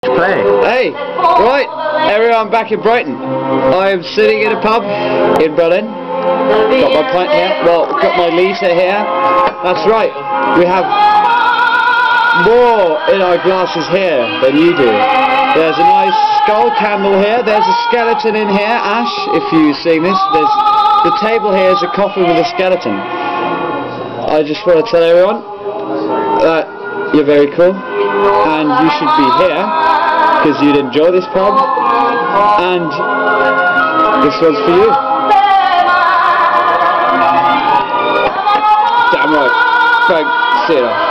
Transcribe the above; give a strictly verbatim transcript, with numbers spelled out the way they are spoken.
Play. Hey, right, everyone back in Brighton. I am sitting in a pub in Berlin. Got my pint here, well, got my litre here. That's right, we have more in our glasses here than you do. There's a nice skull candle here, there's a skeleton in here, Ash, if you've seen this. There's, the table here is a coffin with a skeleton. I just want to tell everyone that you're very cool, and you should be here, because you'd enjoy this pub, and this one's for you. Damn right. Frank, see you.